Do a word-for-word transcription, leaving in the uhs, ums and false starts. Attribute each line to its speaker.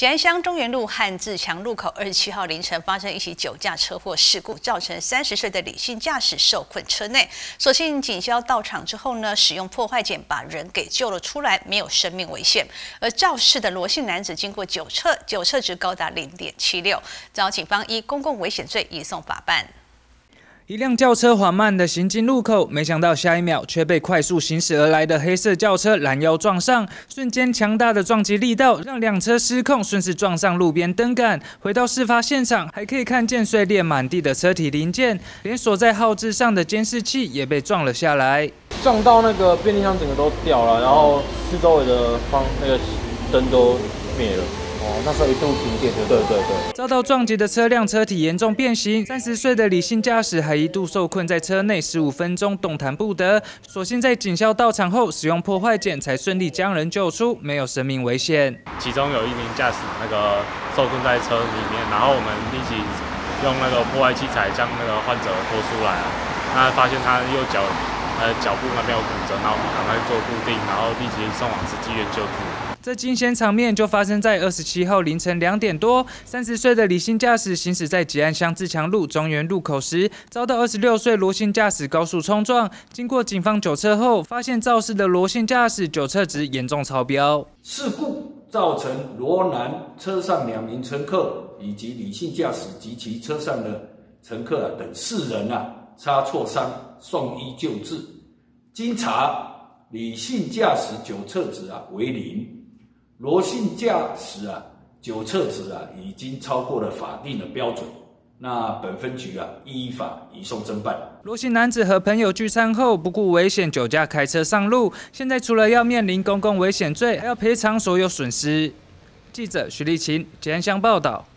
Speaker 1: 吉安乡中原路和自强路口二十七号凌晨发生一起酒驾车祸事故，造成三十岁的李姓驾驶受困车内。所幸警消到场之后呢，使用破坏锏把人给救了出来，没有生命危险。而肇事的罗姓男子经过酒测，酒测值高达零点七六，遭警方依公共危险罪移送法办。
Speaker 2: 一辆轿车缓慢地行进路口，没想到下一秒却被快速行驶而来的黑色轿车拦腰撞上，瞬间强大的撞击力道让两车失控，顺势撞上路边灯杆。回到事发现场，还可以看见碎裂满地的车体零件，连锁在号志上的监视器也被撞了下来。
Speaker 3: 撞到那个便利箱整个都掉了，然后四周围的方那个灯都灭了。 哦，那时候一度停电，对对对。
Speaker 2: 遭到撞击的车辆车体严重变形，三十岁的李姓驾驶还一度受困在车内十五分钟，动弹不得。所幸在警消到场后，使用破坏锏才顺利将人救出，没有生命危险。
Speaker 4: 其中有一名驾驶那个受困在车里面，然后我们立即用那个破坏器材将那个患者拖出来了。那发现他右脚呃脚部那边有骨折，然后我们赶快做固定，然后立即送往慈济医院救治。
Speaker 2: 这惊险场面就发生在二十七号凌晨两点多，三十岁的李姓驾驶行驶在吉安乡自强路中原路口时，遭到二十六岁罗姓驾驶高速冲撞。经过警方酒测后，发现肇事的罗姓驾驶酒测值严重超标。
Speaker 5: 事故造成罗男车上两名乘客以及李姓驾驶及其车上的乘客、啊、等四人啊，擦挫伤，送医救治。经查，李姓驾驶酒测值啊为零。 罗姓驾驶啊，酒测值啊，已经超过了法定的标准。那本分局啊，依法移送侦办。
Speaker 2: 罗姓男子和朋友聚餐后不顾危险酒驾开车上路，现在除了要面临公共危险罪，还要赔偿所有损失。记者徐立琴，吉安乡报道。